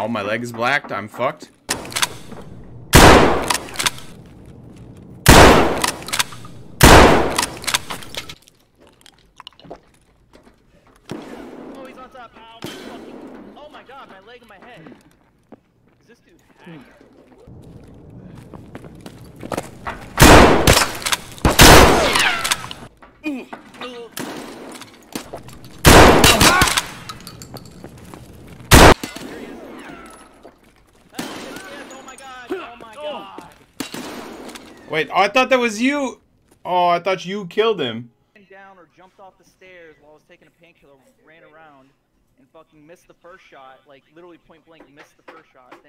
my leg is blacked. I'm fucked. Oh, he's on top. Ow, my fucking... Oh my god, my leg and my head. Is this dude hacked? Wait, oh, I thought that was you. Oh, I thought you killed him. Down or jumped off the stairs while I was taking a painkiller, ran around and fucking missed the first shot, like literally point blank missed the first shot.